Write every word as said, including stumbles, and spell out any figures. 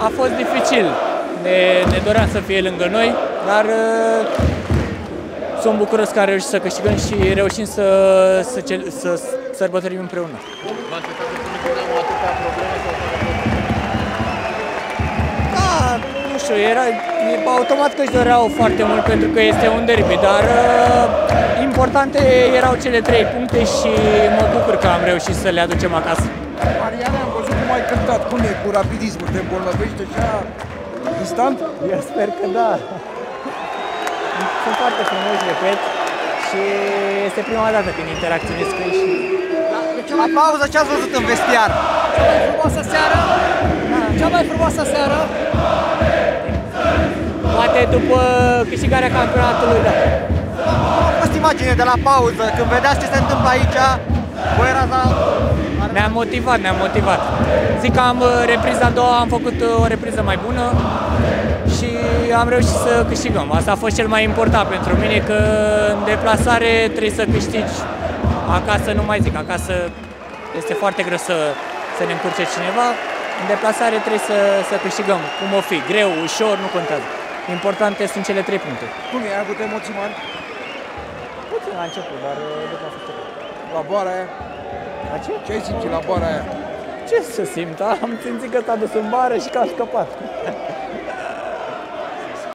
a fost dificil. Ne, ne doream să fie lângă noi, dar sunt bucuros că am reușit să câștigăm și reușim să, să, să sărbătorim împreună. V-a încercat să puneți Dinamo atâtea probleme sau Da, nu știu, era automat că își doreau foarte mult pentru că este un derby, dar uh, importante erau cele trei puncte și mă bucur că am reușit să le aducem acasă. Mariana, am văzut cum ai cântat. Cum e cu rapidismul? Te îmbolnăvește așa instant? Eu sper că da. Sunt foarte frumoși, repet, și este prima dată când interacționez cu ei și... La pauză, ce ați văzut în vestiar? Cea mai frumoasă seară? Cea mai frumoasă seară? Poate după câștigarea campionatului, da. Cum a fost imagine de la pauză? Când vedeați ce se întâmplă aici, voi erați la... Ne-a motivat, ne-a motivat. Zic că am repriza a doua, am făcut o repriză mai bună și am reușit să câștigăm. Asta a fost cel mai important pentru mine, că în deplasare trebuie să câștigi. Acasă nu mai zic, acasă este foarte greu să, să ne încurce cineva. În deplasare trebuie să, să câștigăm, cum o fi, greu, ușor, nu contează. Importante sunt cele trei puncte. Cum e? Ai avut emoții mari? Puțin la început, dar după a fost ok. La boara aia? La ce? Ce ai simțit la boara aia? Ce să simt? Am simțit că s-a dus în bară și că a scăpat.